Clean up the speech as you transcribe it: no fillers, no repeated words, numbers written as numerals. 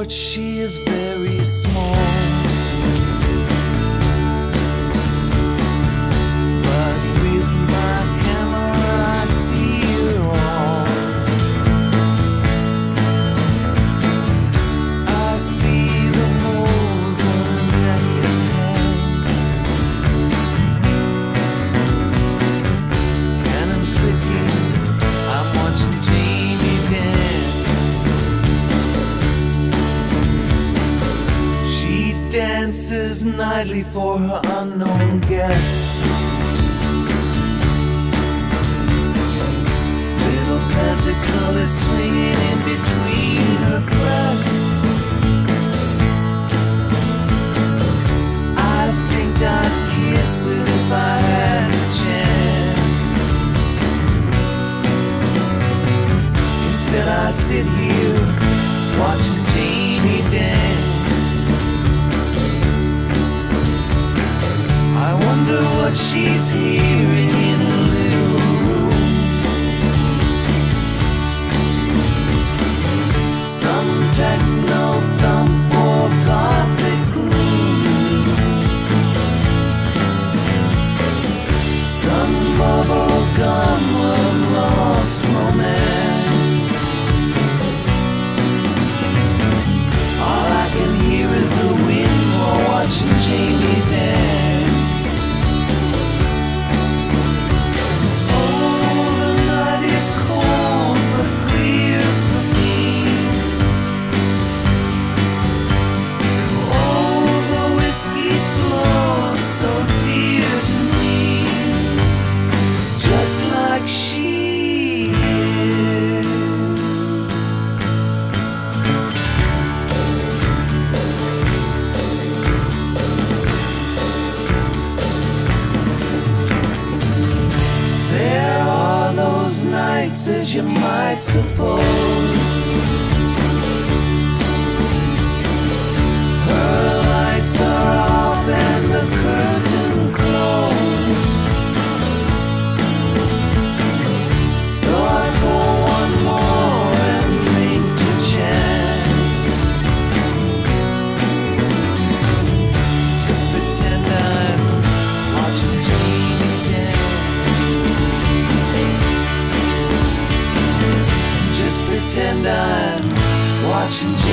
porch, she is very small, but with my camera I see her all. I see the moles on her neck and hands, cannon clicking, I'm watching Jamie dance. She dances nightly for her unknown guest. Little pentacle is swinging in between her breasts. I think I'd kiss it if I had a chance. Instead I sit here watching Jamie dance. I wonder what she's hearing in her little room. Some techno thump or gothic gloom, some bubble gum of lost romance. All I can hear is the wind while watching Jamie dance. Like she is. There are those nights, as you might suppose, her lights are off and the curtain closed. So I pour one more and drink to chance. Just pretend I'm watching Jamie dance. Just pretend I'm watching